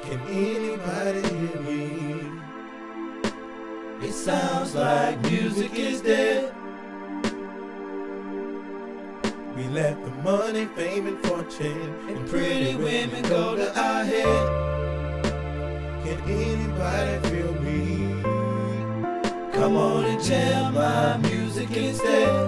Can anybody hear me? It sounds like music is dead. We let the money, fame, and fortune and pretty women go to our head. Can anybody feel me? Come on and jam my music instead.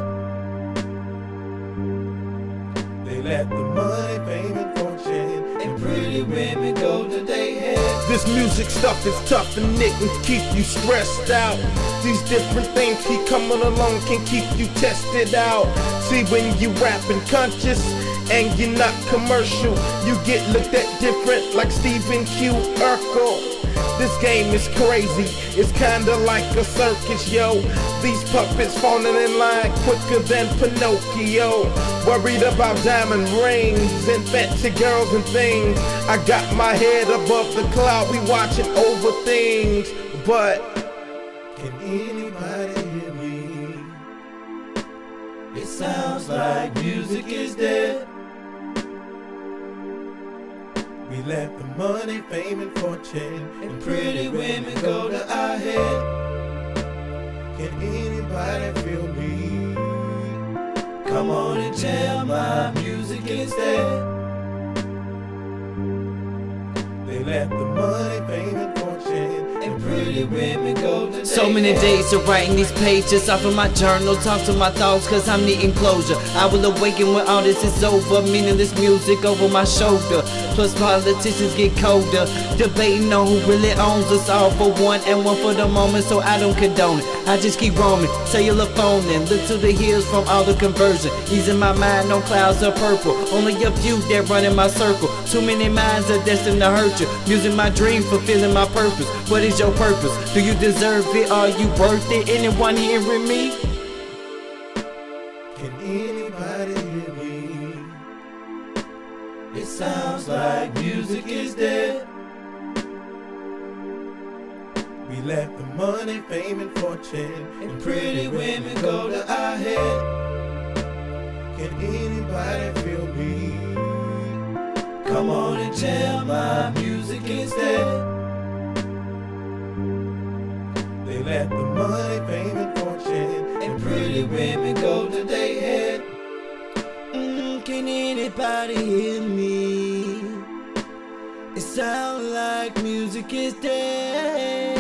They let the money, fame, and fortune and pretty women go to their head. This music stuff is tough and it can keep you stressed out. These different things keep coming along, can keep you tested out. See, when you rapping conscious and you're not commercial, you get looked at different like Stephen Q. Urkel. This game is crazy, it's kinda like a circus, yo. These puppets falling in line quicker than Pinocchio. Worried about diamond rings and fancy girls and things. I got my head above the cloud, we watching over things. But can anybody hear me? It sounds like music is dead. We let the money, fame, and fortune and pretty women go to our head. Can anybody feel me? Come on and jam my music instead. They let the money, fame, and fortune and pretty women go to their So many days of writing these pages off of my journal. Talk to my thoughts cause I'm needing closure. I will awaken when all this is over. Meaningless music over my shoulder. Plus politicians get colder, debating on who really owns us. All for one and one for the moment, so I don't condone it. I just keep roaming, cellular phone and look to the hills from all the conversion. Easing my mind on clouds of purple. Only a few that run in my circle. Too many minds are destined to hurt you. Using my dream, fulfilling my purpose. What is your purpose? Do you deserve it? Are you worth it? Anyone hearing me? Can anybody hear me? It sounds like music is dead. We let the money, fame, and fortune and pretty women go to our head. Can anybody feel me? Come on and jam my music instead. They let the money, fame, and fortune and pretty women go to their head. Can anybody hear me? It sounds like music is dead.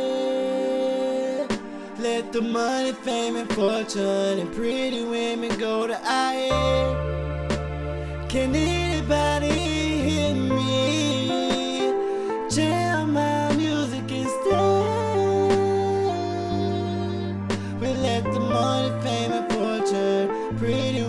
Let the money, fame, and fortune and pretty women go to our head. Can anybody hear me? Jam my music instead. We let the money, fame, and fortune, pretty